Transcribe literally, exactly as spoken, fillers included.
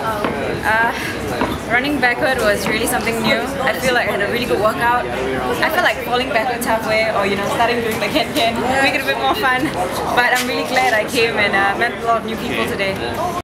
Uh, running backward was really something new. I feel like I had a really good workout. I felt like falling backwards halfway, or you know, starting doing the can can, make it a bit more fun. But I'm really glad I came and uh, met a lot of new people today.